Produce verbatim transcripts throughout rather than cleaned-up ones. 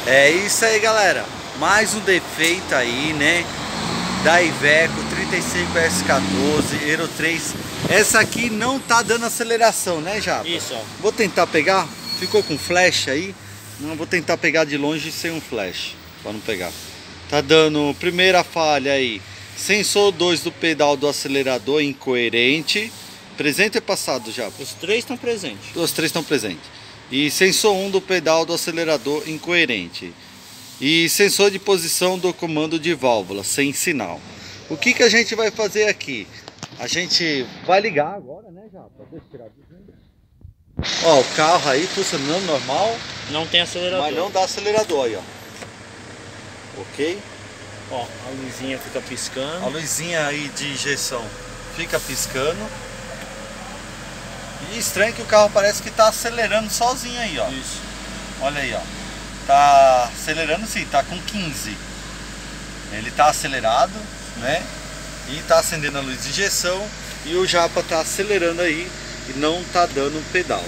É isso aí, galera. Mais um defeito aí, né? Da Iveco trinta e cinco S quatorze Euro três. Essa aqui não tá dando aceleração, né, Japa? Isso, ó. Vou tentar pegar. Ficou com flash aí? Não, vou tentar pegar de longe sem um flash, para não pegar. Tá dando primeira falha aí. Sensor dois do pedal do acelerador incoerente. Presente ou passado, Japa? Os três estão presentes. Os três estão presentes. E sensor um do pedal do acelerador incoerente. E sensor de posição do comando de válvula sem sinal. O que que a gente vai fazer aqui? A gente vai ligar agora, né, Japa? Deixa eu tirar do vídeo. Ó, o carro aí funcionando normal. Não tem acelerador. Mas não dá acelerador aí, ó. Ok? Ó, a luzinha fica piscando. A luzinha aí de injeção fica piscando. E estranho que o carro parece que tá acelerando sozinho aí, ó. Isso. Olha aí, ó. Tá acelerando sim, tá com quinze. Ele tá acelerado, né? E tá acendendo a luz de injeção. E o Japa tá acelerando aí e não tá dando um pedal.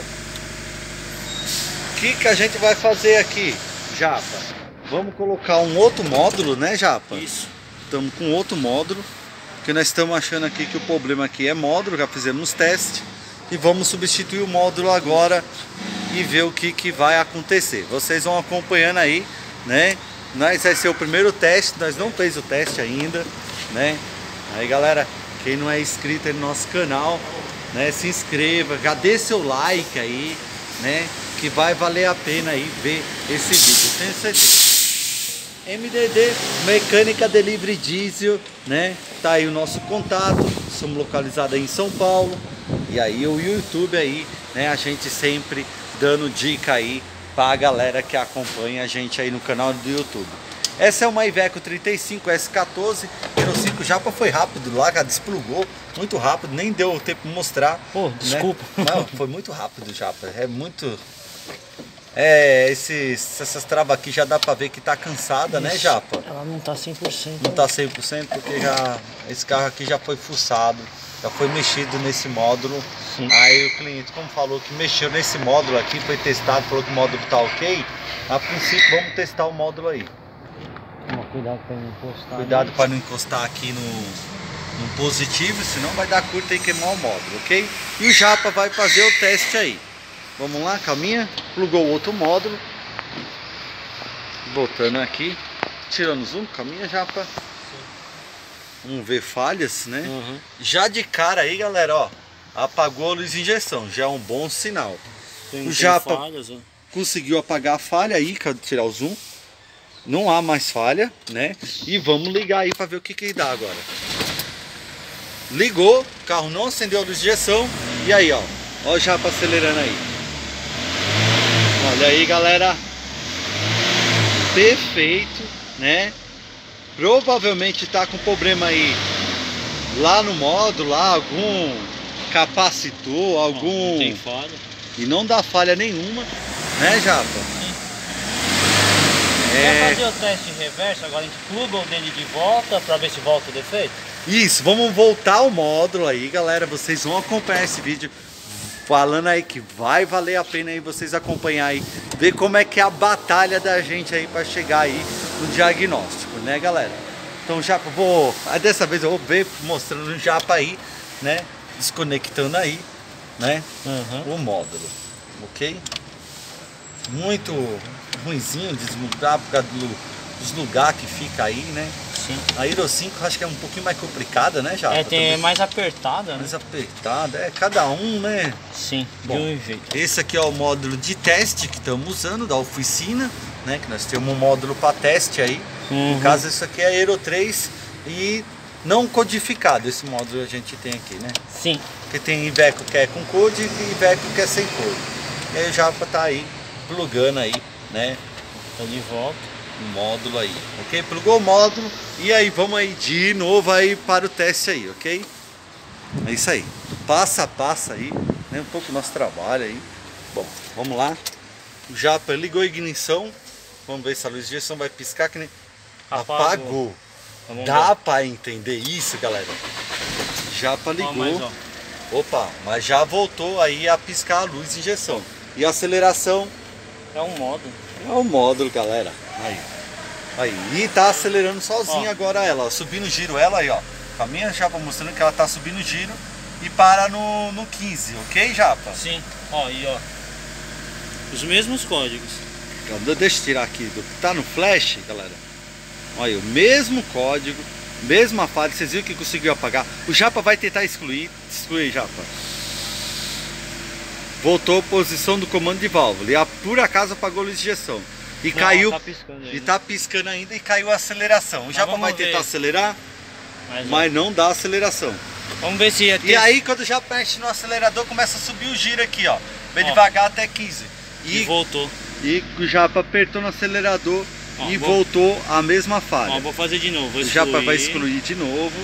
O que que a gente vai fazer aqui, Japa? Vamos colocar um outro módulo, né, Japa? Isso. Estamos com outro módulo. Porque nós estamos achando aqui que o problema aqui é módulo. Já fizemos teste. E vamos substituir o módulo agora e ver o que, que vai acontecer. Vocês vão acompanhando aí, né? Nós vai ser o primeiro teste, nós não fez o teste ainda, né? Aí, galera, quem não é inscrito aí no nosso canal, né? Se inscreva, já dê seu like aí, né? Que vai valer a pena aí ver esse vídeo, tenho certeza. M D D, Mecânica Delivery Diesel, né? Tá aí o nosso contato, somos localizados aí em São Paulo. E aí o YouTube aí, né, a gente sempre dando dica aí pra galera que acompanha a gente aí no canal do YouTube. Essa é uma Iveco trinta e cinco S quatorze, Euro cinco. Japa foi rápido lá, cara, desplugou muito rápido, nem deu tempo de mostrar. Pô, desculpa. Né? Não, foi muito rápido, Japa, é muito... É, esses, essas travas aqui já dá pra ver que tá cansada, né, Japa? Ela não tá cem por cento. Não tá cem por cento porque já, esse carro aqui já foi fuçado. Já foi mexido nesse módulo. Sim. Aí o cliente, como falou que mexeu nesse módulo aqui, foi testado, falou que o módulo tá ok. A princípio vamos testar o módulo aí. Toma cuidado para não encostar. Cuidado para não encostar aqui no, no positivo, senão vai dar curta e queimar o módulo, ok? E o Japa vai fazer o teste aí. Vamos lá, calminha. Plugou o outro módulo. Voltando aqui. Tirando o zoom, calminha, Japa. Vamos ver falhas, né? Uhum. Já de cara aí, galera, ó, apagou a luz de injeção, já é um bom sinal. Tem, o Japa falhas, ó. conseguiu apagar a falha aí, cadê tirar o zoom? Não há mais falha, né? E vamos ligar aí para ver o que que dá agora. Ligou, o carro não acendeu a luz de injeção. E aí, ó, ó o Japa acelerando aí. Olha aí, galera. Perfeito, né? Provavelmente tá com problema aí lá no módulo, lá algum capacitor, algum... Não tem falha. E não dá falha nenhuma, né, Japa? Sim. É... Vamos fazer o teste reverso, agora a gente pluga o dele de volta para ver se volta o defeito? Isso, vamos voltar o módulo aí, galera. Vocês vão acompanhar esse vídeo falando aí que vai valer a pena aí vocês acompanhar aí, ver como é que é a batalha da gente aí para chegar aí no diagnóstico, né, galera? Então já vou, dessa vez eu vou ver mostrando o Japa aí, né, desconectando aí, né, uhum. o módulo, ok? Muito ruinzinho desmudar por causa do, dos lugares que fica aí, né? Sim. A Euro cinco acho que é um pouquinho mais complicada, né, Japa? É, tem mais apertada, né? Mais apertada, é cada um, né? Sim, bom, de um jeito. Esse aqui é o módulo de teste que estamos usando da oficina, né? Que nós temos um módulo para teste aí. Uhum. No caso, isso aqui é Euro três e não codificado. Esse módulo a gente tem aqui, né? Sim. Porque tem Iveco que é com code e Iveco que é sem code. E aí o Japa tá aí plugando aí, né? Tá de volta. O módulo aí, ok? Plugou o módulo e aí vamos aí de novo aí para o teste aí, ok? É isso aí, passo a passo aí, né? Um pouco do nosso trabalho aí. Bom, vamos lá. O Japa ligou a ignição. Vamos ver se a luz de injeção vai piscar que nem... Apagou. Apagou. Então, dá para entender isso, galera? Japa ligou. Ó, mais, ó. Opa, mas já voltou aí a piscar a luz de injeção. E a aceleração é um modo. Olha o módulo, galera. Aí. Aí. E tá acelerando sozinha agora ela, ó. Subindo o giro ela aí, ó. Com a minha japa mostrando que ela tá subindo o giro e para no, no quinze, ok, Japa? Sim. Ó, aí, ó. Os mesmos códigos. Então, deixa eu tirar aqui do que tá no flash, galera. Olha aí, o mesmo código, mesma falha. Vocês viram que conseguiu apagar? O Japa vai tentar excluir. Excluir, Japa. Voltou a posição do comando de válvula. E a, por acaso apagou a luz de injeção. E Não, caiu. tá piscando ainda. E tá piscando ainda e caiu a aceleração. O Mas Japa vai ver. tentar acelerar, mas, mas não dá aceleração. Vamos ver se ia ter... E aí quando já mexe no acelerador, começa a subir o giro aqui, ó. Bem Ó. devagar até quinze. E, E, voltou. e o Japa apertou no acelerador Ó, e vou- voltou a mesma falha. Ó, vou fazer de novo. Vou O Japa excluir. vai excluir de novo.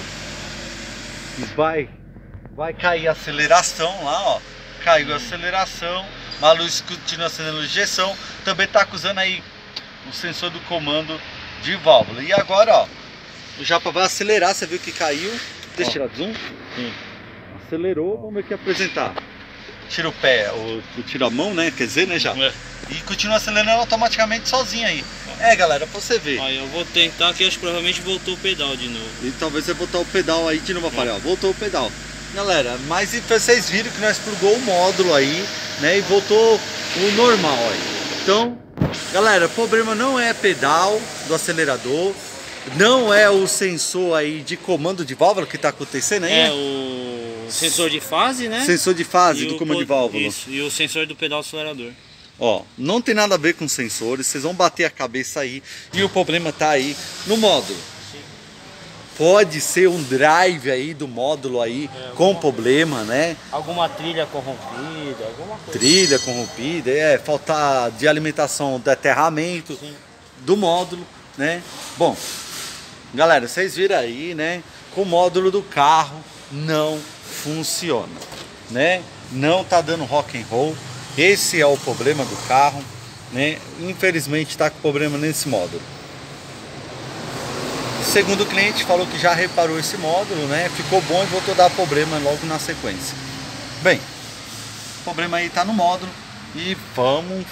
E vai, vai cair a aceleração lá, ó. Caiu a aceleração. A luz continua acendendo a injeção. Também tá acusando aí o sensor do comando de válvula. E agora, ó, o Japa vai acelerar. Você viu que caiu. Deixa eu tirar zoom. Sim. Acelerou. Vamos ver o que apresentar. Tira o pé, ou tira a mão, né? Quer dizer, né, Japa? É. E continua acelerando automaticamente sozinho aí. É, galera, pra você ver. Ó, eu vou tentar que acho que provavelmente voltou o pedal de novo. E talvez você botar o pedal aí de novo, aparelho, ó, voltou o pedal. Galera, mas e vocês viram que nós plugou o módulo aí, né, e voltou o normal aí. Então, galera, o problema não é pedal do acelerador, não é o sensor aí de comando de válvula que tá acontecendo aí, É né? o sensor de fase, né? Sensor de fase E do o comando de co- válvula. Isso, e o sensor do pedal acelerador. Ó, não tem nada a ver com sensores, vocês vão bater a cabeça aí e o problema tá aí no módulo. Pode ser um drive aí do módulo aí É, com alguma- problema, né? Alguma trilha corrompida, alguma coisa. Trilha corrompida, é, falta de alimentação do aterramento Sim. do módulo, né? Bom, galera, vocês viram aí, né? Com o módulo do carro não funciona, né? Não tá dando rock and roll. Esse é o problema do carro, né? Infelizmente tá com problema nesse módulo. Segundo o cliente, falou que já reparou esse módulo, né? Ficou bom e voltou a dar problema logo na sequência. Bem, o problema aí tá no módulo e vamos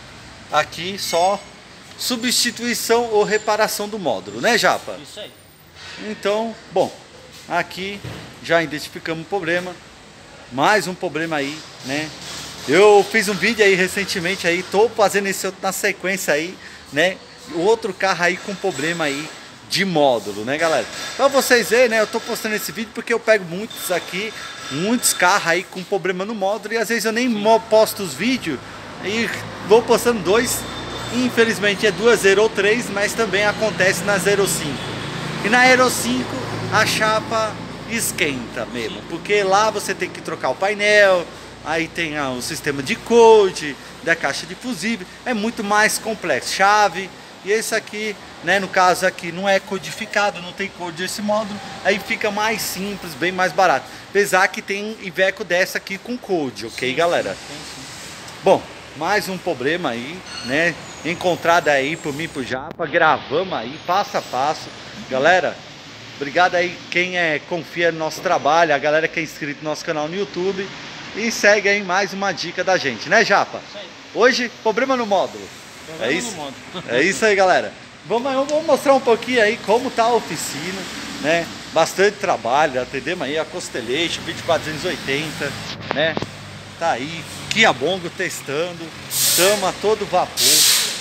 aqui só substituição ou reparação do módulo, né, Japa? Isso aí. Então, bom, aqui já identificamos o problema. Mais um problema aí, né? Eu fiz um vídeo aí recentemente aí, tô fazendo esse outro na sequência aí, né? O outro carro aí com problema aí de módulo, né, galera? Pra vocês verem, né? Eu tô postando esse vídeo porque eu pego muitos aqui, muitos carros aí com problema no módulo e às vezes eu nem mo- posto os vídeos e vou postando dois. Infelizmente é duas zero ou três, mas também acontece na zero cinco. E na Euro cinco a chapa esquenta mesmo, porque lá você tem que trocar o painel, aí tem ah, o sistema de code, da caixa de fusível, é muito mais complexo, chave, e esse aqui, né, no caso aqui não é codificado, não tem code esse módulo, aí fica mais simples, bem mais barato, apesar que tem Iveco dessa aqui com code, ok, Sim, galera? sim, sim. Bom, mais um problema aí, né, encontrado aí por mim, por Japa, gravamos aí, passo a passo, galera. Obrigado aí quem é, confia no nosso trabalho, a galera que é inscrito no nosso canal no YouTube. E segue aí mais uma dica da gente, né, Japa? Isso aí. Hoje, problema no módulo. Problema É no isso? módulo. É isso aí, galera. Vamos, eu vou mostrar um pouquinho aí como tá a oficina, né? Bastante trabalho, atendemos aí a Constellation vinte e quatro oitenta, né? Tá aí, Kia Bongo testando, estamos a todo vapor,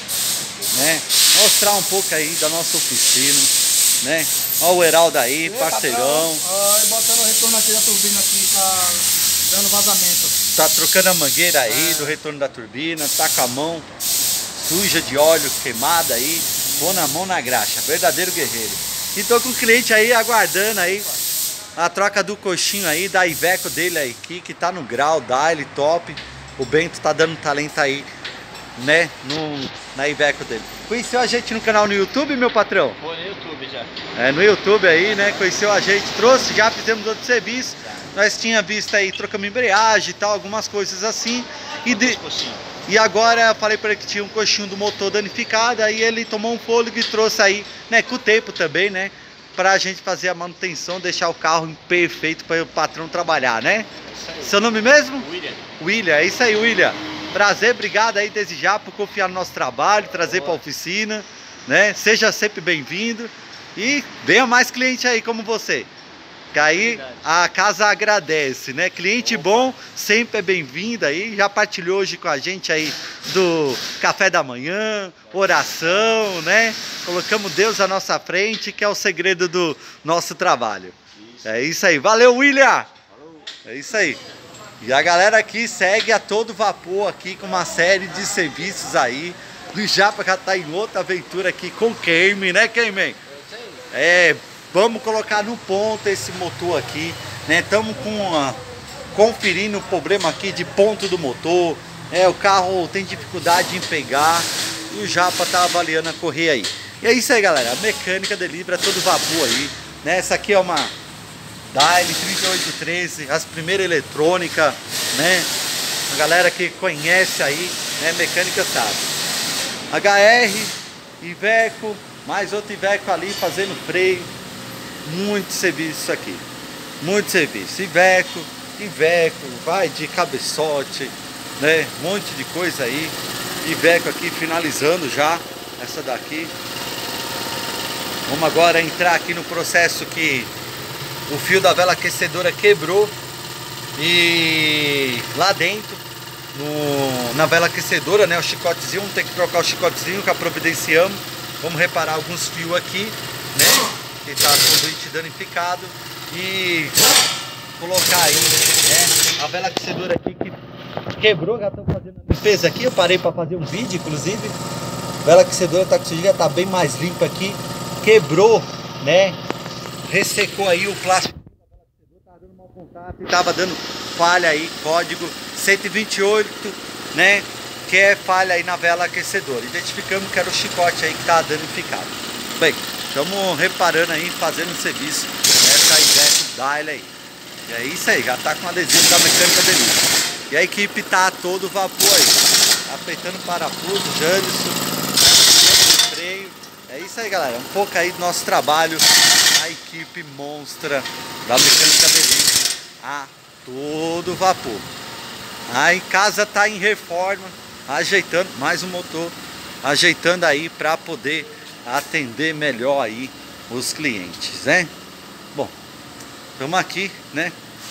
né? Mostrar um pouco aí da nossa oficina, né? Olha o Heraldo aí, parceirão. Ó, botando o retorno aqui da turbina aqui, tá dando vazamento. Tá trocando a mangueira aí É. do retorno da turbina, tá com a mão suja de óleo, queimada aí, pôr na mão na graxa, verdadeiro guerreiro. E tô com o cliente aí aguardando aí a troca do coxinho aí, da Iveco dele aí, que, que tá no grau, dá ele top. O Bento tá dando talento aí, né, no, na Iveco dele. Conheceu a gente no canal no YouTube, meu patrão? Foi no YouTube já. É, no YouTube aí, né, conheceu a gente, trouxe, já fizemos outro serviço. Nós tinha visto aí, trocamos embreagem e tal, algumas coisas assim. E, de, e agora eu falei para ele que tinha um coxinho do motor danificado, aí ele tomou um fôlego e trouxe aí, né, com o tempo também, né, pra gente fazer a manutenção, deixar o carro perfeito para o patrão trabalhar, né? Seu nome mesmo? William. William, é isso aí, William. Prazer, obrigado aí desde já por confiar no nosso trabalho, trazer para a oficina, né? Seja sempre bem-vindo e venha mais cliente aí como você. Que aí a casa agradece, né? Cliente bom sempre é bem-vindo aí. Já partilhou hoje com a gente aí do café da manhã, oração, né? Colocamos Deus à nossa frente, que é o segredo do nosso trabalho. É isso aí. Valeu, William! É isso aí. E a galera aqui segue a todo vapor aqui com uma série de serviços aí. O Japa já tá em outra aventura aqui com o Cayman, né, Cayman? É... Vamos colocar no ponto esse motor aqui, né? Estamos com uma, conferindo o problema aqui de ponto do motor. É, o carro tem dificuldade em pegar e o Japa tá avaliando a correia aí. E é isso aí, galera. A mecânica Delivery a todo vapor aí, né? Essa aqui é uma Daily trinta e oito treze, as primeiras eletrônicas, né? A galera que conhece aí, né? Mecânica sabe. H R, Iveco, mais outro Iveco ali fazendo freio. Muito serviço aqui, muito serviço, Iveco, Iveco, vai de cabeçote, né, um monte de coisa aí, Iveco aqui finalizando já, essa daqui. Vamos agora entrar aqui no processo que o fio da vela aquecedora quebrou e lá dentro, no, na vela aquecedora, né, o chicotezinho, vamos ter que trocar o chicotezinho que a providenciamos, vamos reparar alguns fios aqui, né, que está conduíte danificado e colocar aí, né, a vela aquecedora aqui que quebrou, já estão fazendo a limpeza aqui, eu parei para fazer um vídeo inclusive, a vela aquecedora tá, já está bem mais limpa aqui, quebrou, né, ressecou aí o plástico, estava dando mau contato e estava dando falha aí, código cento e vinte e oito, né, que é falha aí na vela aquecedora, identificamos que era o chicote aí que estava danificado. Bem, estamos reparando aí, fazendo um serviço nessa Iveco Daily aí. E é isso aí, já tá com adesivo da mecânica Delivery. E a equipe tá a todo vapor aí, apertando parafuso, Janderson, freio. É isso aí, galera, um pouco aí do nosso trabalho, a equipe monstra da mecânica Delivery a todo vapor. A em casa tá em reforma, ajeitando mais um motor, ajeitando aí para poder atender melhor aí os clientes, né? Bom, estamos aqui, né,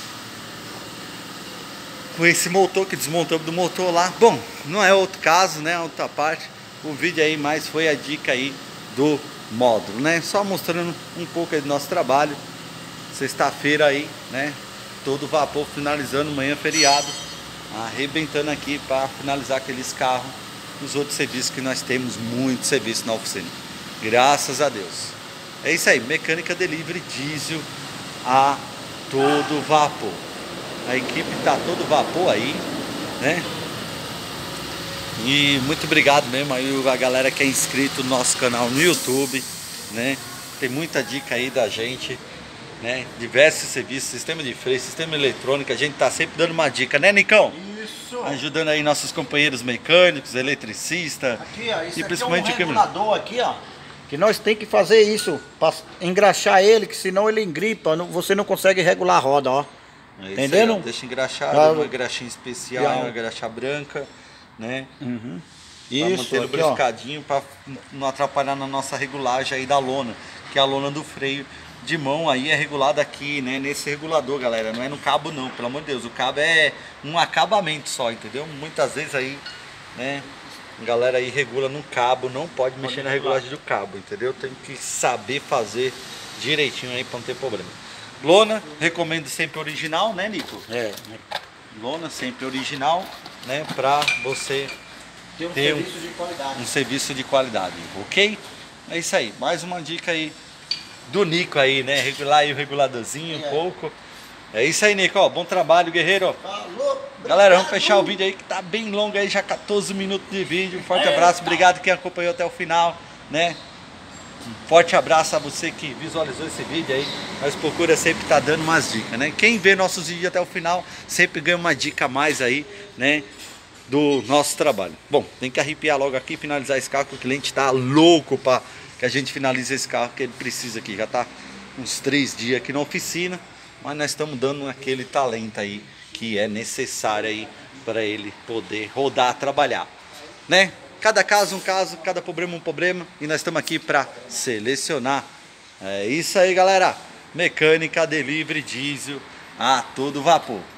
com esse motor que desmontamos do motor lá. Bom, não é outro caso, né, outra parte. O vídeo aí mais foi a dica aí do módulo, né? Só mostrando um pouco aí do nosso trabalho. Sexta-feira aí, né, todo vapor finalizando, manhã feriado, arrebentando aqui para finalizar aqueles carros, os outros serviços que nós temos muito serviço na oficina. Graças a Deus. É isso aí, mecânica Delivery diesel a todo vapor. A equipe tá a todo vapor aí, né? E muito obrigado mesmo aí a galera que é inscrito no nosso canal no YouTube, né? Tem muita dica aí da gente, né? Diversos serviços, sistema de freio, sistema eletrônico, a gente tá sempre dando uma dica, né, Nicão? Isso. Ajudando aí nossos companheiros mecânicos, eletricistas. Aqui, ó, isso e aqui principalmente é um o que regulador aqui, ó. Que nós tem que fazer isso para engraxar ele, que senão ele engripa, não, você não consegue regular a roda, ó. É entendendo? Aí, deixa engraxado, ah, uma graxinha especial, já. uma graxa branca, né? Uhum. Pra Isso, manter aqui, lubrificadinho, para não atrapalhar na nossa regulagem aí da lona, que é a lona do freio de mão aí é regulada aqui, né? Nesse regulador, galera, não é no cabo não, pelo amor de Deus, o cabo é um acabamento só, entendeu? Muitas vezes aí, né? A galera aí regula no cabo, não pode mexer pode na regulagem do cabo, entendeu? Tem que saber fazer direitinho aí para não ter problema. Lona, recomendo sempre original, né, Nico? É. Lona sempre original, né? Pra você Tem um ter serviço de qualidade. um serviço de qualidade, ok? É isso aí, mais uma dica aí do Nico aí, né? Regular aí o reguladorzinho um é. pouco. É isso aí, Nico, ó, bom trabalho, guerreiro. Falou. Galera, vamos fechar o vídeo aí que tá bem longo aí, já quatorze minutos de vídeo. Um forte abraço, obrigado quem acompanhou até o final, né? Um forte abraço a você que visualizou esse vídeo aí. Nós procura sempre estar tá dando umas dicas, né? Quem vê nossos vídeos até o final sempre ganha uma dica a mais aí, né? Do nosso trabalho. Bom, tem que arrepiar logo aqui, finalizar esse carro, que o cliente tá louco para que a gente finalize esse carro que ele precisa aqui. Já tá uns três dias aqui na oficina, mas nós estamos dando aquele talento aí que é necessário aí para ele poder rodar, trabalhar, né? Cada caso um caso, cada problema um problema, e nós estamos aqui para selecionar. É isso aí, galera. Mecânica, delivery, diesel, a todo vapor.